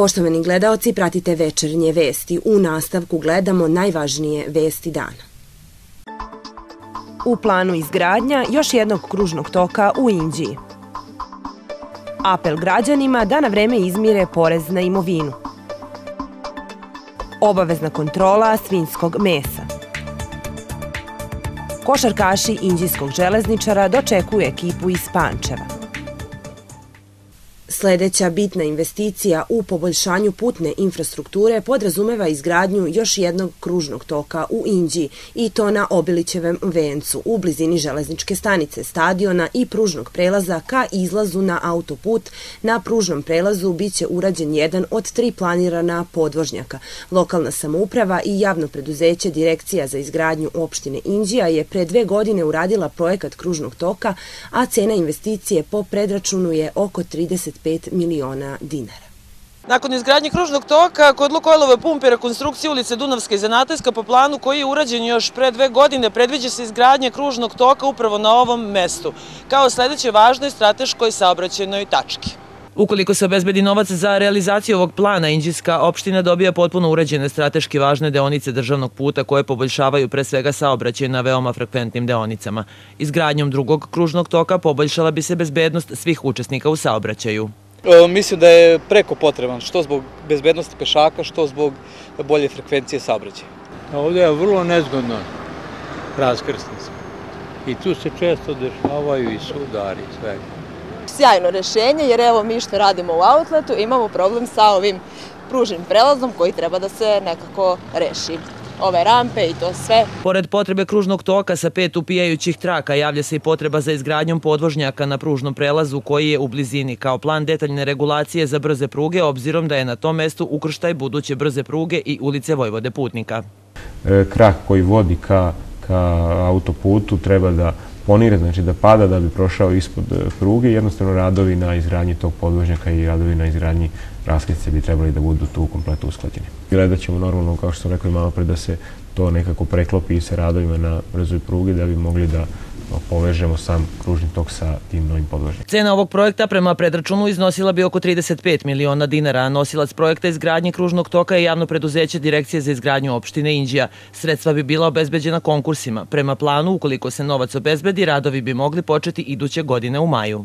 Poštovani gledaoci, pratite večernje vesti. U nastavku gledamo najvažnije vesti dana. U planu izgradnja još jednog kružnog toka u Inđiji. Apel građanima da na vreme izmire porez na imovinu. Obavezna kontrola svinjskog mesa. Košarkaši inđijskog železničara dočekuju ekipu iz Pančeva. Sljedeća bitna investicija u poboljšanju putne infrastrukture podrazumeva izgradnju još jednog kružnog toka u Inđiji i to na Obilićevom vencu u blizini železničke stanice, stadiona i pružnog prelaza ka izlazu na autoput. Na pružnom prelazu biće urađen jedan od 3 planirana podvožnjaka. Lokalna samouprava i javno preduzeće Direkcija za izgradnju opštine Inđija je pre 2 godine uradila projekat kružnog toka, a cena investicije po predračunu je oko 35 miliona dinara. Nakon izgradnje kružnog toka, kod Lukojlove pumpe rekonstrukcije ulice Dunavska i Zanatlijska po planu koji je urađen još pre 2 godine, predviđa se izgradnja kružnog toka upravo na ovom mestu, kao sljedeće važnoj strateškoj saobraćajnoj tački. Ukoliko se obezbedi novac za realizaciju ovog plana, Inđijska opština dobija potpuno uređene strateški važne deonice državnog puta koje poboljšavaju pre svega saobraćaj na veoma frekventnim deonicama. Izgradnjom drugog kružnog toka poboljšala bi se bezbednost svih učesnika u saobraćaju. Mislim da je preko potreban, što zbog bezbednosti pešaka, što zbog bolje frekvencije saobraćaja. Ovdje je vrlo nezgodno raskrsnica i tu se često dešavaju i sudari i svega. Sjajno rešenje, jer evo mi što radimo u outletu imamo problem sa ovim pružnim prelazom koji treba da se nekako reši. Ove rampe i to sve. Pored potrebe kružnog toka sa 5 upijajućih traka, javlja se i potreba za izgradnjom podvožnjaka na pružnom prelazu koji je u blizini, kao plan detaljne regulacije za brze pruge, obzirom da je na tom mestu ukrštaj buduće brze pruge i ulice Vojvode Putnika. Krak koji vodi ka autoputu treba da ponire, znači da pada da bi prošao ispod pruge. Jednostavno radovi na izgradnji tog podvožnjaka i radovi na izgradnji raskrsnice bi trebali da budu tu kompletno usklađeni. Gledat ćemo normalno, kao što sam rekao i malo pre, da se to nekako preklopi sa radovima na brzoj prugi da bi mogli da povežemo sam kružni tok sa tim novim podvožnjakom. Cena ovog projekta prema predračunu iznosila bi oko 35 miliona dinara, a nosilac projekta izgradnje kružnog toka je javno preduzeće Direkcije za izgradnju opštine Inđija. Sredstva bi bila obezbeđena konkursima. Prema planu, ukoliko se novac obezbedi, radovi bi mogli početi iduće godine u maju.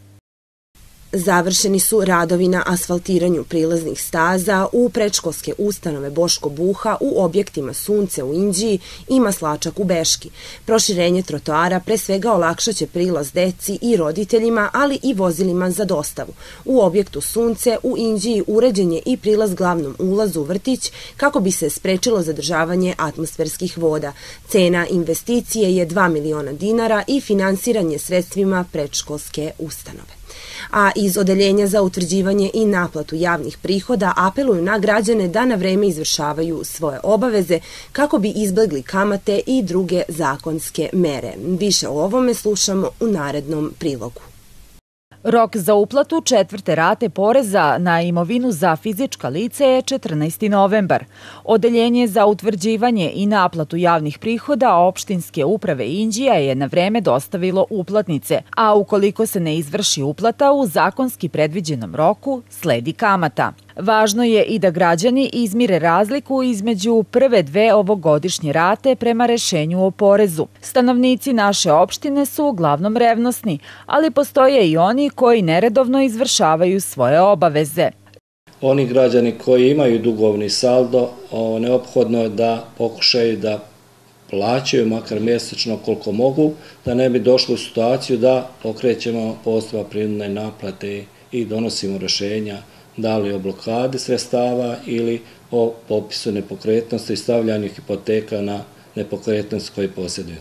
Završeni su radovi na asfaltiranju prilaznih staza u predškolske ustanove Boško Buha, u objektima Sunce u Inđiji i Maslačak u Beški. Proširenje trotoara pre svega olakšaće prilaz deci i roditeljima, ali i vozilima za dostavu. U objektu Sunce u Inđiji uređen je i prilaz glavnom ulazu u vrtić kako bi se sprečilo zadržavanje atmosferskih voda. Cena investicije je 2 miliona dinara i finansiranje sredstvima predškolske ustanove. A iz Odeljenja za utvrđivanje i naplatu javnih prihoda apeluju na građane da na vreme izvršavaju svoje obaveze kako bi izbegli kamate i druge zakonske mere. Više o ovome slušamo u narednom prilogu. Rok za uplatu 4. rate poreza na imovinu za fizička lica je 14. novembar. Odeljenje za utvrđivanje i naplatu javnih prihoda opštinske uprave Inđija je na vreme dostavilo uplatnice, a ukoliko se ne izvrši uplata u zakonski predviđenom roku, sledi kamata. Važno je i da građani izmire razliku između prve 2 ovogodišnje rate prema rešenju o porezu. Stanovnici naše opštine su uglavnom revnosni, ali postoje i oni koji neredovno izvršavaju svoje obaveze. Oni građani koji imaju dugovni saldo, neophodno je da pokušaju da plaćaju makar mjesečno koliko mogu, da ne bi došli u situaciju da pokrećemo postupak prinudne naplate i donosimo rješenja da li o blokadi sredstava ili o popisu nepokretnosti i stavljanju hipoteka na nepokretnost koje posjeduju.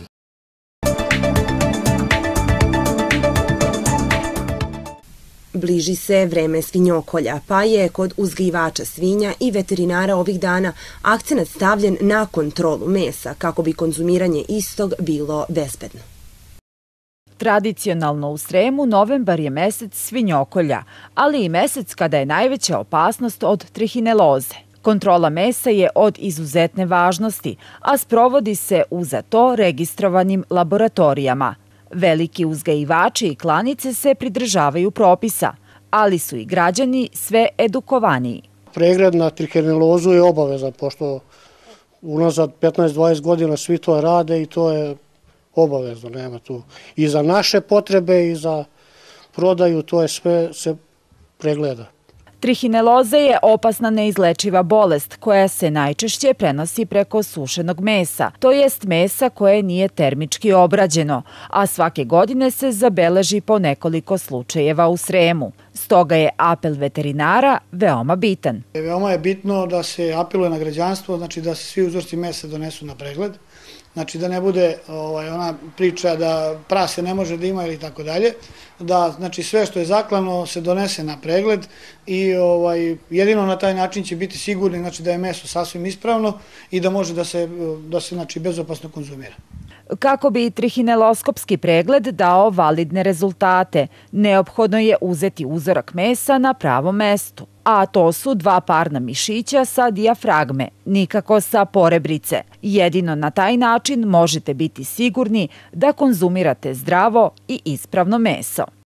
Bliži se vreme svinjokolja, pa je kod uzgajivača svinja i veterinara ovih dana akcenat stavljen na kontrolu mesa kako bi konzumiranje istog bilo bezbedno. Tradicionalno u Sremu novembar je mesec svinjokolja, ali i mesec kada je najveća opasnost od trihineloze. Kontrola mesa je od izuzetne važnosti, a sprovodi se u za to registrovanim laboratorijama. Veliki uzgajivači i klanice se pridržavaju propisa, ali su i građani sve edukovaniji. pregled na trihinelozu je obavezan, pošto unazad 15-20 godina svi to rade i to je obavezno, nema tu. I za naše potrebe i za prodaju, to je sve se pregleda. Trihineloza je opasna neizlečiva bolest koja se najčešće prenosi preko sušenog mesa, to jest mesa koje nije termički obrađeno, a svake godine se zabeleži po nekoliko slučajeva u Sremu. Stoga je apel veterinara veoma bitan. Veoma je bitno da se apeluje na građanstvo, znači da se svi uzorci mesa donesu na pregled, znači da ne bude ona priča da prase ne može da ima ili tako dalje, da znači sve što je zaklano se donese na pregled i jedino na taj način će biti sigurni znači da je meso sasvim ispravno i da može da se znači bezopasno konzumira. Kako bi trihineloskopski pregled dao validne rezultate, neophodno je uzeti uzorak mesa na pravom mestu, a to su 2 parna mišića sa dijafragme, nikako sa porebrice. Jedino na taj način možete biti sigurni da konzumirate zdravo i ispravno meso.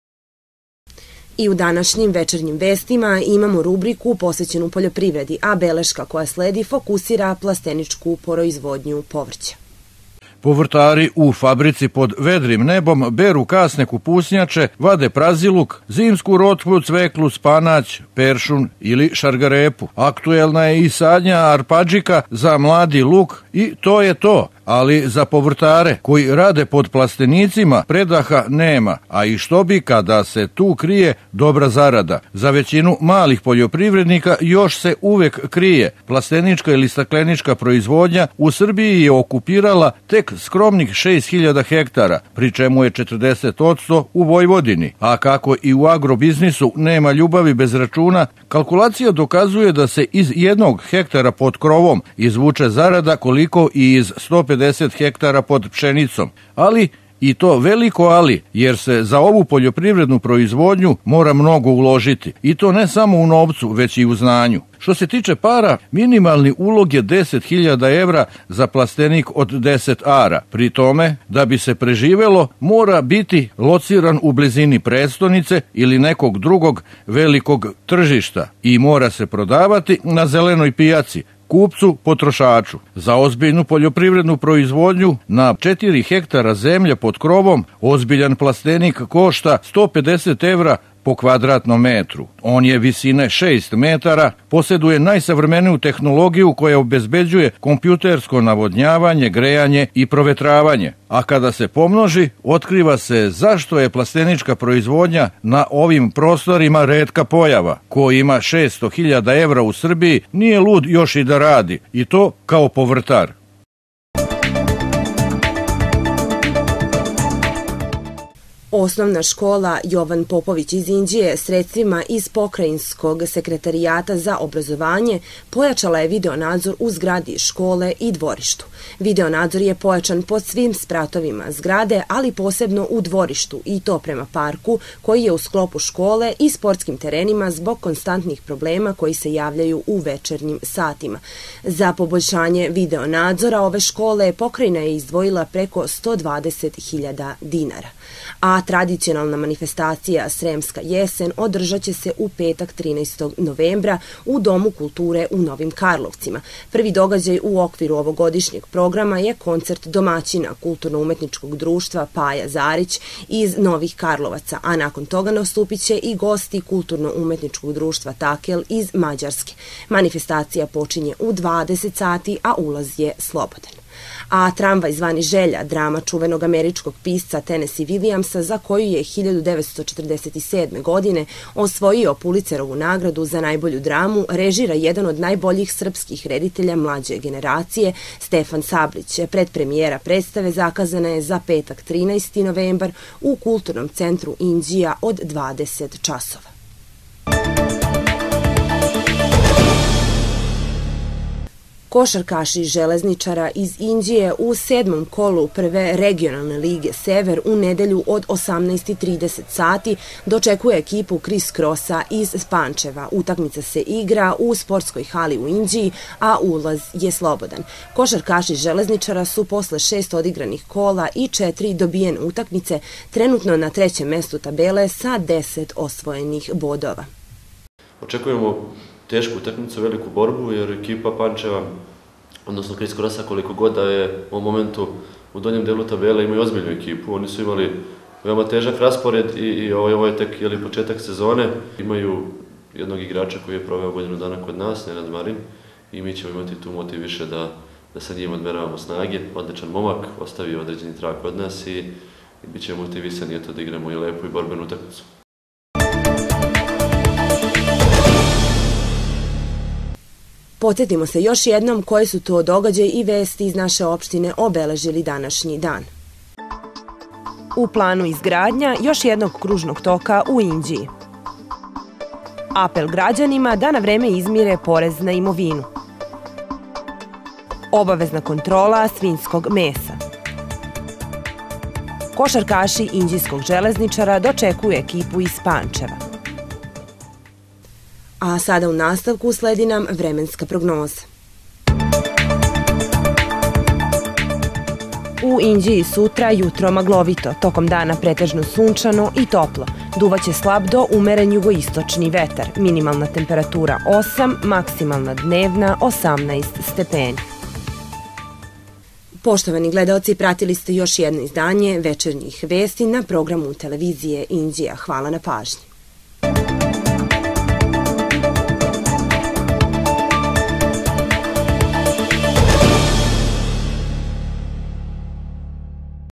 I u današnjim večernjim vestima imamo rubriku posvećenu poljoprivredi, a beleška koja sledi fokusira plasteničku proizvodnju povrća. Povrtari u fabrici pod vedrim nebom beru kasne kupusnjače, vade praziluk, zimsku rotkvu, cveklu, spanać, peršun ili šargarepu. Aktuelna je i sadnja arpadžika za mladi luk i to je to. Ali za povrtare koji rade pod plastenicima predaha nema, a i što bi kada se tu krije dobra zarada. Za većinu malih poljoprivrednika još se uvek krije. Plastenička ili staklenička proizvodnja u Srbiji je okupirala tek skromnih 6000 hektara, pri čemu je 40% u Vojvodini. A kako i u agrobiznisu nema ljubavi bez računa, kalkulacija dokazuje da se iz 1 hektara pod krovom izvuče zarada koliko i iz 150 hektara pod pšenicom. Ali, i to veliko ali, jer se za ovu poljoprivrednu proizvodnju mora mnogo uložiti. I to ne samo u novcu, već i u znanju. Što se tiče para, minimalni ulog je 10.000 evra za plastenik od 10 ara. Pri tome, da bi se preživelo, mora biti lociran u blizini prestonice ili nekog drugog velikog tržišta i mora se prodavati na zelenoj pijaci, kupcu, potrošaču. Za ozbiljnu poljoprivrednu proizvodnju na 4 hektara zemlje pod krovom ozbiljan plastenik košta 150 evra po kvadratnom metru. On je visine 6 metara, posjeduje najsavremeniju tehnologiju koja obezbeđuje kompjutersko navodnjavanje, grejanje i provetravanje. A kada se pomnoži, otkriva se zašto je plastenička proizvodnja na ovim prostorima retka pojava. Ko ima 600.000 evra u Srbiji, nije lud još i da radi. I to kao povrtar. Osnovna škola Jovan Popović iz Inđije sredstvima iz Pokrajinskog sekretarijata za obrazovanje pojačala je videonadzor u zgradi škole i dvorištu. Videonadzor je pojačan pod svim spratovima zgrade, ali posebno u dvorištu i to prema parku koji je u sklopu škole i sportskim terenima zbog konstantnih problema koji se javljaju u večernjim satima. Za poboljšanje videonadzora ove škole pokrajina je izdvojila preko 120.000 dinara. A tradicionalna manifestacija Sremska jesen održat će se u petak 13. novembra u Domu kulture u Novim Karlovcima. Prvi događaj u okviru ovogodišnjeg programa je koncert domaćina Kulturno-umetničkog društva Paja Zarić iz Novih Karlovaca, a nakon toga nastupit će i gosti Kulturno-umetničkog društva Takel iz Mađarske. Manifestacija počinje u 20 sati, a ulaz je slobodan. A Tramvaj zvani Želja, drama čuvenog američkog pisca Tennessee Williamsa, za koju je 1947. godine osvojio Pulitzerovu nagradu za najbolju dramu, režira jedan od najboljih srpskih reditelja mlađe generacije, Stefan Sablić. Predpremijera predstave zakazana je za petak 13. novembar u Kulturnom centru Inđija od 20 časova. Košarkaši železničara iz Inđije u 7. kolu prve regionalne lige Sever u nedelju od 18:30 sati dočekuje ekipu Kris Krosa iz Pančeva. Utakmica se igra u sportskoj hali u Inđiji, a ulaz je slobodan. Košarkaši železničara su posle 6 odigranih kola i 4 dobijene utakmice trenutno na 3. mestu tabele sa 10 osvojenih bodova. Očekujemo tešku utakmicu, veliku borbu, jer ekipa Pančeva, odnosno Kris Krosa, koliko god da je u momentu u donjem delu tabele imaju ozbiljnu ekipu. Oni su imali veoma težak raspored i ovo je tek početak sezone. Imaju jednog igrača koji je proveo godinu dana kod nas, Nenad Marin, i mi ćemo imati tu motiv više da sa njim odmeravamo snage. Odličan momak, ostavio određeni trag kod nas i bit ćemo motivisani da igramo i lepu i borbenu utakmicu. Podsjetimo se još jednom koji su to događaji i vesti iz naše opštine obeležili današnji dan. U planu izgradnja još jednog kružnog toka u Inđiji. Apel građanima da na vreme izmire porez na imovinu. Obavezna kontrola svinjskog mesa. Košarkaši Inđijskog železničara dočekuju ekipu iz Pančeva. A sada u nastavku sledi nam vremenska prognoza. U Inđiji sutra jutro maglovito, tokom dana pretežno sunčano i toplo. Duvaće slab do umeren jugoistočni vetar, minimalna temperatura 8, maksimalna dnevna 18 stepeni. Poštovani gledaoci, pratili ste još jedno izdanje večernjih vesti na programu televizije Inđija. Hvala na pažnji.